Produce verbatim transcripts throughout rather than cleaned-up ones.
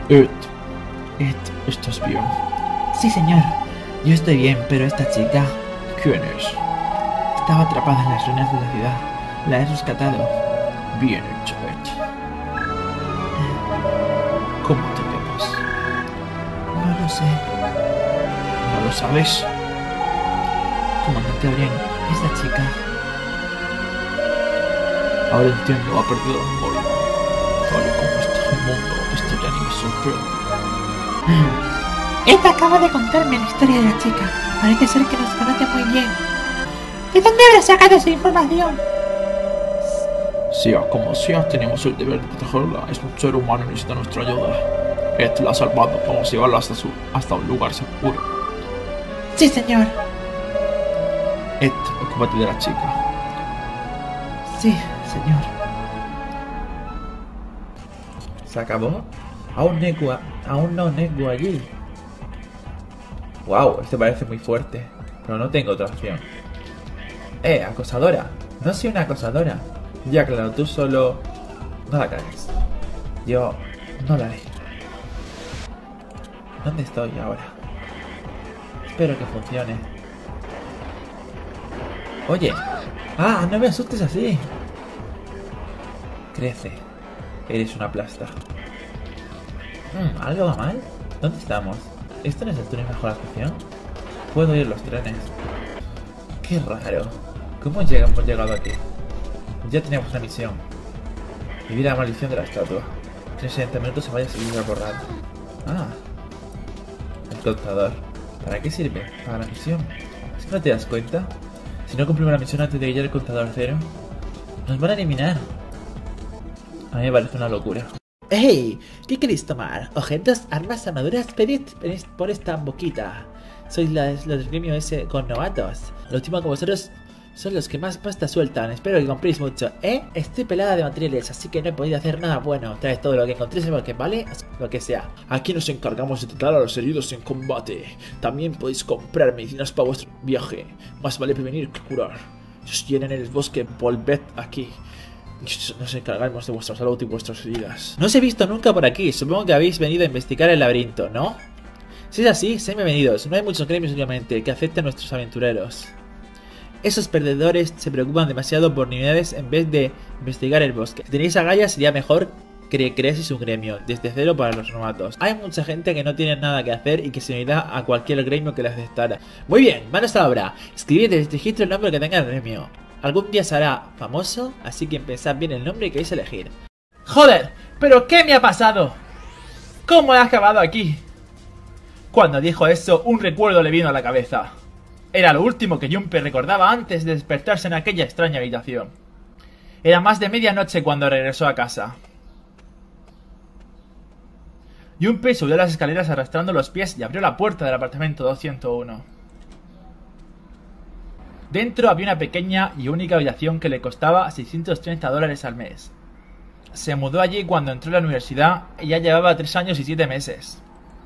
Ed, Ed, ¿estás bien? Sí, señor. Yo estoy bien, pero esta chica ¿Quién es? estaba atrapada en las ruinas de la ciudad. La he rescatado. Bien hecho, Ed. ¿Cómo te llamas? No lo sé. ¿No lo sabes? Comandante Orión, esta chica... Ahora entiendo, ha perdido la memoria. Tal y como está el mundo, esto ya ni me sorprende. Ed acaba de contarme la historia de la chica. Parece ser que nos conoce muy bien. ¿De dónde habrá sacado esa información? Sea como sea, tenemos el deber de protegerla. Es un ser humano y necesita nuestra ayuda. Ed la ha salvado. Vamos a llevarla hasta, su, hasta un lugar seguro. Sí, señor. Ed, ocúpate de la chica. Sí, señor. ¿Se acabó? Aún Neku, aún no Neku allí. Wow, este parece muy fuerte. Pero no tengo otra opción. Eh, acosadora. No soy una acosadora. Ya claro, tú solo... No la cagues. Yo no la haré. ¿Dónde estoy ahora? Espero que funcione. Oye. Ah, no me asustes así. Crece. Eres una plasta. Hmm, ¿algo va mal? ¿Dónde estamos? ¿Esto no es el túnel bajo la estación? Puedo oír los trenes. Qué raro. ¿Cómo hemos llegado aquí? Ya teníamos una misión. Vivir la maldición de la estatua. Que en sesenta minutos se vaya a seguir a borrar. Ah. El contador. ¿Para qué sirve? Para la misión. ¿Es que no te das cuenta? Si no cumplimos la misión antes de llegar el contador cero, nos van a eliminar. A mí me parece una locura. ¡Hey! ¿Qué queréis tomar? ¿Objetos, armas, armaduras? Pedid por esta boquita. Sois los del gremio ese con novatos. Lo último que vosotros son los que más pasta sueltan. Espero que compréis mucho, ¿eh? Estoy pelada de materiales, así que no he podido hacer nada bueno. Traes todo lo que encontréis porque vale lo que sea. Aquí nos encargamos de tratar a los heridos en combate. También podéis comprar medicinas para vuestro viaje. Más vale prevenir que curar. Si os llenan en el bosque, volved aquí. Nos encargaremos de vuestra salud y vuestras heridas. No os he visto nunca por aquí. Supongo que habéis venido a investigar el laberinto, ¿no? Si es así, sean bienvenidos. No hay muchos gremios últimamente que acepten a nuestros aventureros. Esos perdedores se preocupan demasiado por niveles en vez de investigar el bosque. Si tenéis agallas, sería mejor que creaseis un gremio, desde cero para los novatos. Hay mucha gente que no tiene nada que hacer y que se unirá a cualquier gremio que le aceptara. Muy bien, manos a la obra. Escribid el registro el nombre que tenga el gremio. Algún día será famoso, así que pensad bien el nombre que queréis elegir. ¡Joder! ¿Pero qué me ha pasado? ¿Cómo he acabado aquí? Cuando dijo eso, un recuerdo le vino a la cabeza. Era lo último que Junpei recordaba antes de despertarse en aquella extraña habitación. Era más de medianoche cuando regresó a casa. Junpei subió las escaleras arrastrando los pies y abrió la puerta del apartamento doscientos uno. Dentro había una pequeña y única habitación que le costaba seiscientos treinta dólares al mes. Se mudó allí cuando entró a la universidad y ya llevaba tres años y siete meses.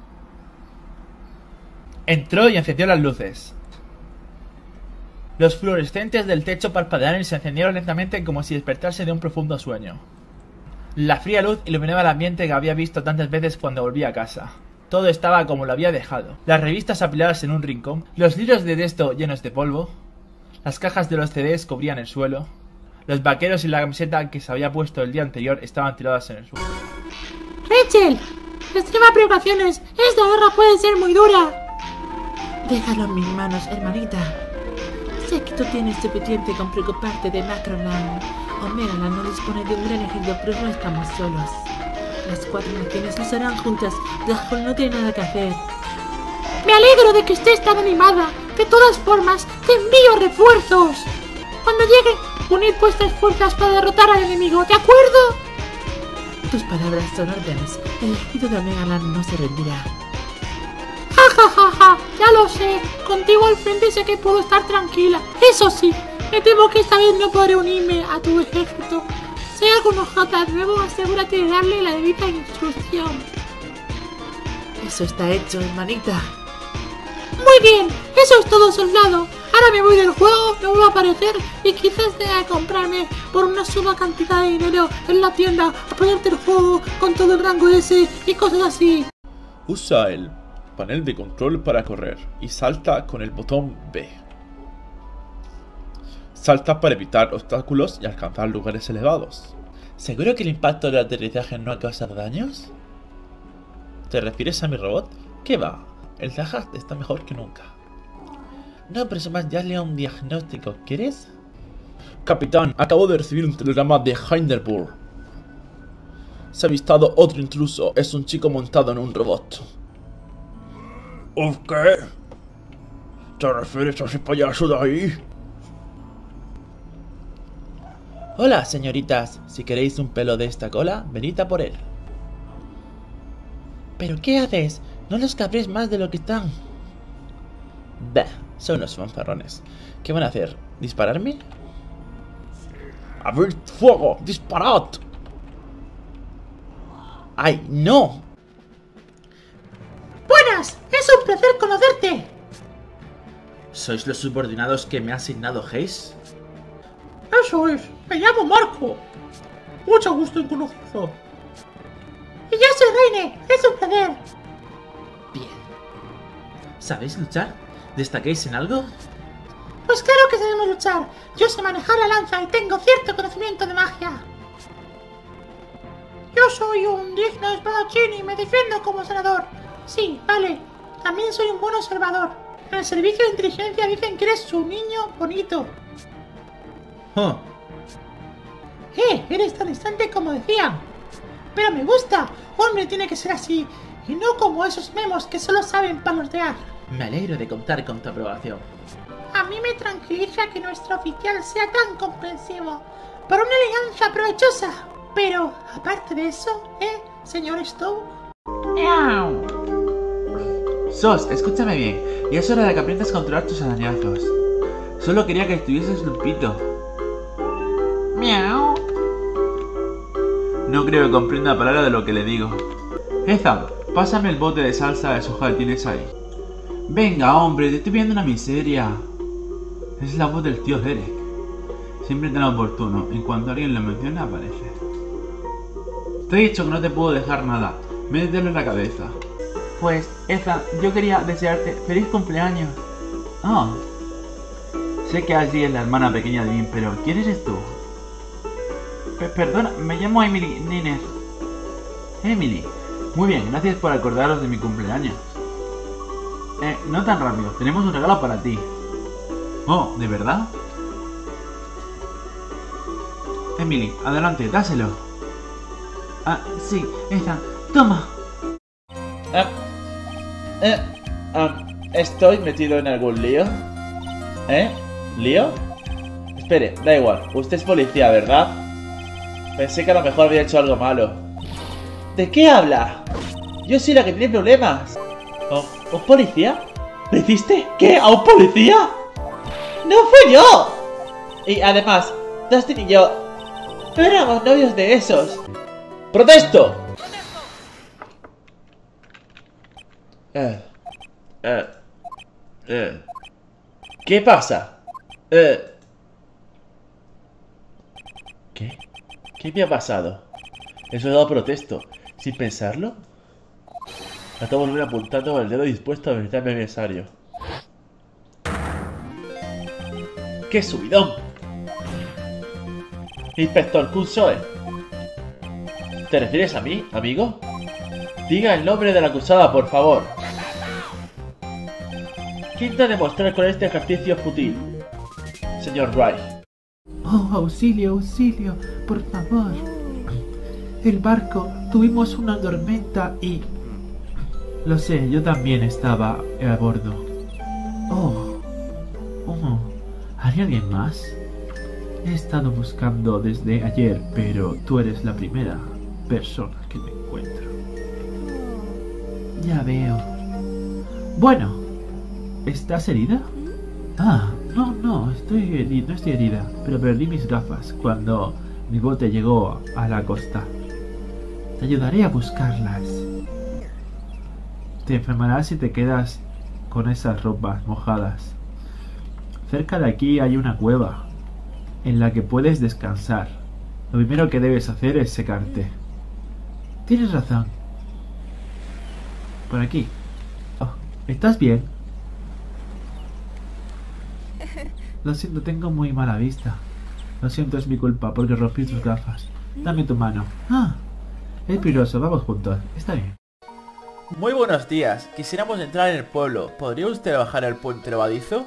Entró y encendió las luces. Los fluorescentes del techo parpadearon y se encendieron lentamente como si despertase de un profundo sueño. La fría luz iluminaba el ambiente que había visto tantas veces cuando volvía a casa. Todo estaba como lo había dejado. Las revistas apiladas en un rincón, los libros de texto llenos de polvo, las cajas de los C Ds cubrían el suelo, los vaqueros y la camiseta que se había puesto el día anterior estaban tiradas en el suelo. ¡Rachel! Extrema precauciones. Esta guerra puede ser muy dura. Déjalo en mis manos, hermanita. Sé que tú tienes suficiente con preocuparte de Macroland. Omegaland no dispone de un gran ejército, pero no estamos solos. Las cuatro naciones lucharán juntas. Darkhold no tiene nada que hacer. Me alegro de que estés tan animada. De todas formas, te envío refuerzos. Cuando llegue, unid vuestras fuerzas para derrotar al enemigo, ¿de acuerdo? Tus palabras son órdenes. El ejército de Omegaland no se rendirá. Ja, ja, ja, ja. Ya lo sé. Contigo al frente sé que puedo estar tranquila. Eso sí, me temo que esta vez no podré unirme a tu ejército. Si hay algunos J nuevo, asegúrate de darle la debida instrucción. Eso está hecho, hermanita. Muy bien, eso es todo, soldado. Ahora me voy del juego, me voy a aparecer y quizás tenga que comprarme por una suma cantidad de dinero en la tienda a ponerte el juego con todo el rango ese y cosas así. Usa el panel de control para correr y salta con el botón B. Salta para evitar obstáculos y alcanzar lugares elevados. ¿Seguro que el impacto del aterrizaje no va a causar daños? ¿Te refieres a mi robot? ¿Qué va? El Zaha está mejor que nunca. No presumas, ya le un diagnóstico, ¿quieres? Capitán, acabo de recibir un telegrama de Hindenburg. Se ha avistado otro intruso, es un chico montado en un robot. ¿Qué? ¿Te refieres a ese payaso de ahí? Hola, señoritas. Si queréis un pelo de esta cola, venid a por él. ¿Pero qué haces? No los cabréis más de lo que están. Bah, son unos fanfarrones. ¿Qué van a hacer? ¿Dispararme? ¡Abrid fuego! ¡Disparad! ¡Ay, no! ¡Buenas! ¡Es un placer conocerte! ¿Sois los subordinados que me ha asignado Hayes? Eso es, me llamo Marco. Mucho gusto en conocerlo. Y yo soy Reine, es un placer. Bien. ¿Sabéis luchar? ¿Destaquéis en algo? Pues claro que sabemos luchar. Yo sé manejar la lanza y tengo cierto conocimiento de magia. Yo soy un digno espadachín y me defiendo como senador. Sí, vale. También soy un buen observador. En el servicio de inteligencia dicen que eres un niño bonito. Huh. ¡Eh! Eres tan distante como decían. Pero me gusta. Un hombre tiene que ser así. Y no como esos memos que solo saben palotear. Me alegro de contar con tu aprobación. A mí me tranquiliza que nuestro oficial sea tan comprensivo. Por una alianza provechosa. Pero, aparte de eso, ¿eh, señor Stowe? Sos, escúchame bien. Ya es hora de que aprendas a controlar tus arañazos. Solo quería que estuvieses limpito. Miau. No creo que comprenda palabra de lo que le digo. Ethan, pásame el bote de salsa de soja que tienes ahí. Venga, hombre, te estoy viendo una miseria. Es la voz del tío Derek. Siempre tan oportuno. En cuanto alguien lo menciona, aparece. Te he dicho que no te puedo dejar nada. Métetelo en la cabeza. Pues, Ethan, yo quería desearte feliz cumpleaños. Ah. Sé que Ashley es la hermana pequeña de Dean, pero ¿quién eres tú? P Perdona, me llamo Emily Niner. Emily. Muy bien, gracias por acordaros de mi cumpleaños. Eh, no tan rápido, tenemos un regalo para ti. Oh, ¿de verdad? Emily, adelante, dáselo. Ah, sí, Ethan, toma. Ah, eh, ah, ¿estoy metido en algún lío? ¿Eh? ¿Lío? Espere, da igual, usted es policía, ¿verdad? Pensé que a lo mejor había hecho algo malo. ¿De qué habla? Yo soy la que tiene problemas. ¿Oh, ¿un policía? ¿Lo hiciste? ¿Qué? ¿A un policía? ¡No fui yo! Y además, Dustin y yo no éramos novios de esos. ¡Protesto! Eh, eh, eh. ¿Qué pasa? Eh. ¿Qué? ¿Qué me ha pasado? Eso he dado protesto. ¿Sin pensarlo? Acabo de volver apuntando con el dedo dispuesto a visitar a mi aniversario. ¡Qué subidón! Inspector Kunsoe. ¿Te refieres a mí, amigo? Diga el nombre de la acusada, por favor. ¿Qué intenta demostrar con este ejercicio fútil, señor Wright? Oh, auxilio, auxilio, por favor. El barco, tuvimos una tormenta y... Lo sé, yo también estaba a bordo. Oh, oh, ¿hay alguien más? He estado buscando desde ayer, pero tú eres la primera persona que me encuentro. Ya veo. Bueno, ¿estás herida? Ah, no, no, estoy herida, no estoy herida, pero perdí mis gafas cuando mi bote llegó a la costa. Te ayudaré a buscarlas. Te enfermarás si te quedas con esas ropas mojadas. Cerca de aquí hay una cueva en la que puedes descansar. Lo primero que debes hacer es secarte. Tienes razón. Por aquí. Oh, ¿estás bien? Lo siento, tengo muy mala vista. Lo siento, es mi culpa porque rompí tus gafas. Dame tu mano. Ah, es peligroso, vamos juntos. Está bien. Muy buenos días. Quisiéramos entrar en el pueblo. ¿Podría usted bajar el puente levadizo?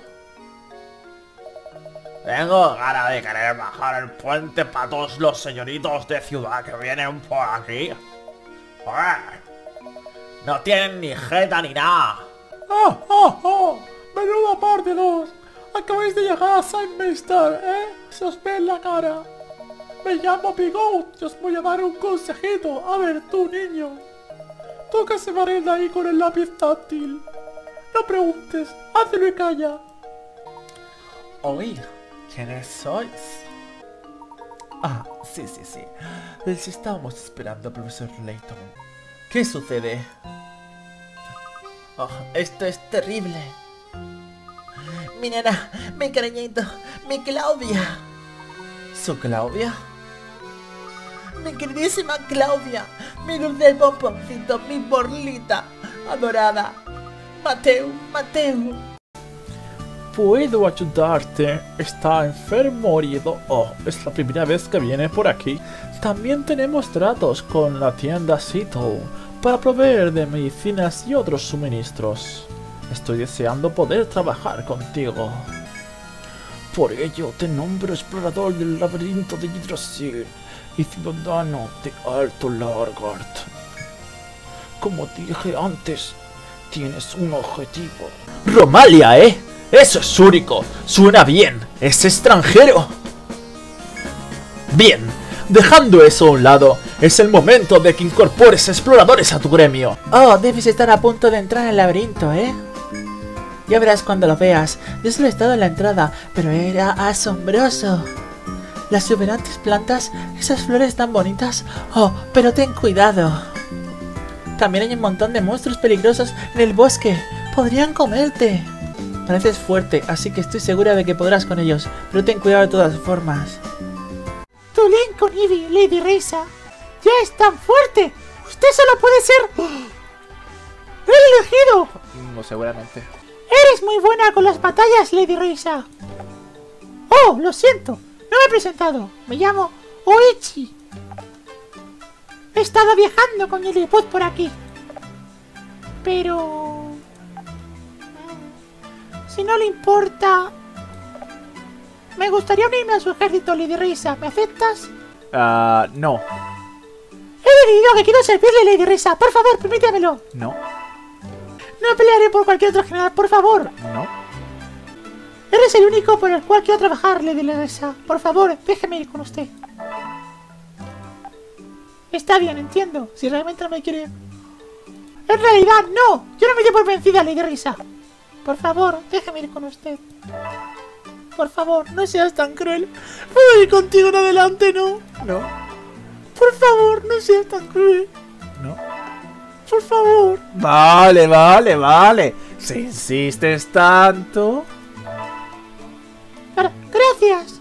Tengo ganas de querer bajar el puente para todos los señoritos de ciudad que vienen por aquí. Joder. No tienen ni jeta ni nada. ¡Oh, oh, oh! ¡Menudo par de dos! Acabáis de llegar a Saint Meister, ¿eh? Se os ve en la cara. Me llamo Bigot y os voy a dar un consejito. A ver, tú, niño. Tú que se barrenda ahí con el lápiz táctil. No preguntes, hazlo y calla. Oír, ¿quiénes sois? Ah, sí, sí, sí. Les estábamos esperando, profesor Layton. ¿Qué sucede? Oh, esto es terrible. Mi nena, mi cariñito, mi Claudia. ¿Su Claudia? Mi queridísima Claudia, mi dulce pomponcito, mi borlita adorada. Mateo, Mateo. ¿Puedo ayudarte? ¿Está enfermo o herido? Oh, es la primera vez que viene por aquí. También tenemos tratos con la tienda Seattle para proveer de medicinas y otros suministros. Estoy deseando poder trabajar contigo. Por ello te nombro explorador del laberinto de Yggdrasil y ciudadano de Alto Largard. Como dije antes, tienes un objetivo. Romalia, ¿eh? Eso es único. Suena bien. Es extranjero. Bien. Dejando eso a un lado, es el momento de que incorpores exploradores a tu gremio. Oh, debes estar a punto de entrar en el laberinto, ¿eh? Ya verás cuando lo veas. Yo solo he estado en la entrada, pero era asombroso. Las exuberantes plantas, esas flores tan bonitas. Oh, pero ten cuidado. También hay un montón de monstruos peligrosos en el bosque. Podrían comerte. Pareces fuerte, así que estoy segura de que podrás con ellos, pero ten cuidado de todas formas. Tu link con Eevee, Lady Risa, ya es tan fuerte. Usted solo puede ser el elegido. No, seguramente. Eres muy buena con las batallas, Lady Risa. Oh, lo siento, no me he presentado. Me llamo Oichi. He estado viajando con Lilliput por aquí. Pero... si no le importa... me gustaría unirme a su ejército, Lady Risa. ¿Me aceptas? Ah, uh, no. He decidido que quiero servirle, Lady Risa. Por favor, permítemelo. No. No pelearé por cualquier otro general, por favor. No. Eres el único por el cual quiero trabajar, Lady Risa. Por favor, déjeme ir con usted. Está bien, entiendo. Si realmente no me quiere... en realidad, no. Yo no me doy por vencida, Lady Risa. Por favor, déjeme ir con usted. Por favor, no seas tan cruel. ¿Puedo ir contigo en adelante, no? No. Por favor, no seas tan cruel. No. Por favor. Vale, vale, vale. Si insistes tanto... Gracias.